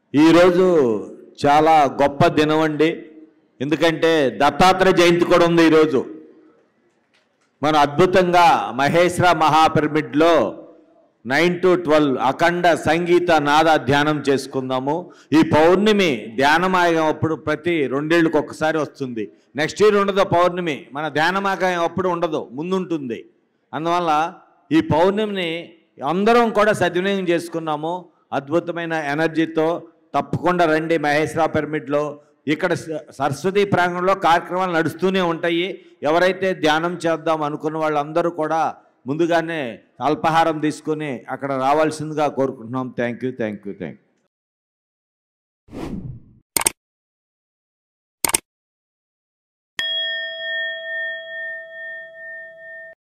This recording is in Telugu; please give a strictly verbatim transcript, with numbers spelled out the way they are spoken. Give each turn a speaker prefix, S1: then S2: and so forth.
S1: ఈరోజు చాలా గొప్ప దినం అండి. ఎందుకంటే దత్తాత్రేయ జయంతి కూడా ఉంది ఈరోజు. మనం అద్భుతంగా మహేశ్వర మహాపిరమిడ్లో నైన్ టు ట్వెల్వ్ అఖండ సంగీత నాద ధ్యానం చేసుకుందాము. ఈ పౌర్ణమి ధ్యానమాగం అప్పుడు ప్రతి రెండేళ్ళకి ఒక్కసారి వస్తుంది. నెక్స్ట్ ఇయర్ ఉండదు పౌర్ణమి. మన ధ్యానమాగం అప్పుడు ఉండదు, ముందుంటుంది. అందువల్ల ఈ పౌర్ణమిని అందరం కూడా సద్వినియోగం చేసుకున్నాము. అద్భుతమైన ఎనర్జీతో తప్పకుండా రండి మహేశ్వర పిరమిడ్లో. ఇక్కడ సరస్వతి ప్రాంగణంలో కార్యక్రమాలు నడుస్తూనే ఉంటాయి. ఎవరైతే ధ్యానం చేద్దాం అనుకున్న వాళ్ళందరూ కూడా ముందుగానే అల్పాహారం తీసుకొని అక్కడ రావాల్సిందిగా కోరుకుంటున్నాం. Thank you thank you thank you